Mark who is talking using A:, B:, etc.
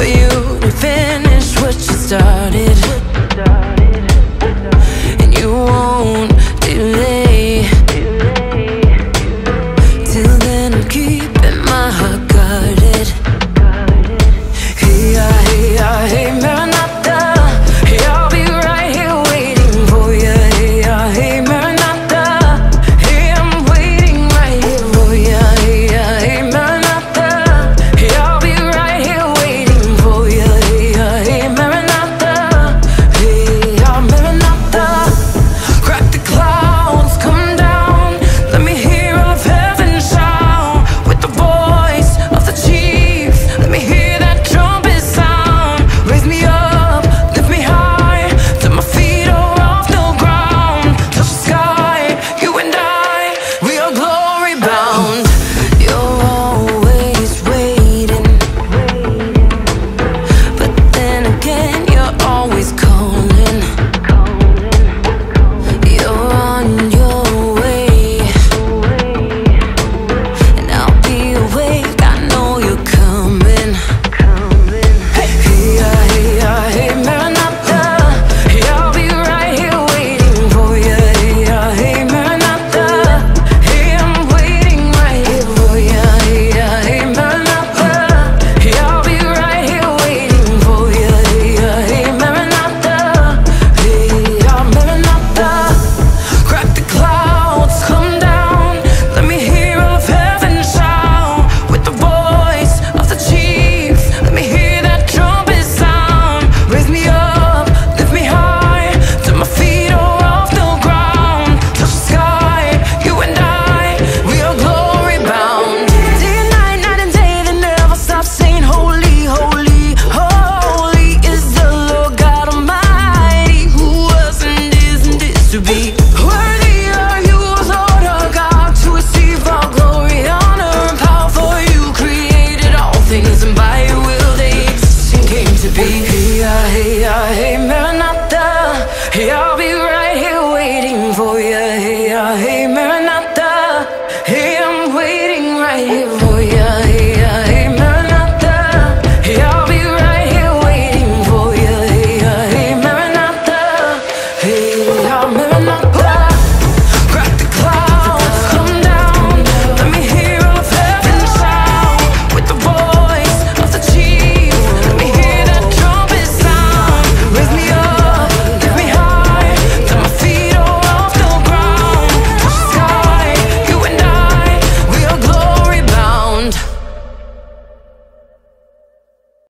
A: for you to finish what you started, and you won't delay. Till then I'm keeping my heart guarded. Hey, hey, Maranatha. Hey, I'll be right here waiting for you. Hey, Maranatha. Hey, I'm waiting right here for you. Hey, Maranatha. Hey, I'll be right here waiting for you. Hey, Maranatha. Hey, Maranatha. Crack the clouds, come down. Let me hear all of heaven shout with the voice of the chief. Let me hear that trumpet sound. Raise me up, lift me high, till my feet are off the ground. Touch the sky, you and I, we are glory bound. You're always waiting, but then again you're always calling. You're on your way, and I'll be awake, I know you're coming. Hey, Maranatha. Hey, I'll be right here waiting for you. Hey, Maranatha. Hey, I'm waiting right here for you. Hey, Maranatha. Hey, I'll be right here waiting for you. Hey, Maranatha. Hey, Maranatha. Crack the clouds, come down. Let me hear all of heaven shout with the voice of the chief. Let me hear that trumpet sound. Raise me up, lift me high, till my feet are off the ground. Touch the sky, you and I, we are glory bound. Day and night, night and day, they never stop saying holy, holy, holy is the Lord God Almighty, who was and is and is to be. Worthy are you, Lord our God, to receive all glory, honor, and power, for you created all things, and by your will they exist and came to be. Hey, Maranatha. Hey, I'll be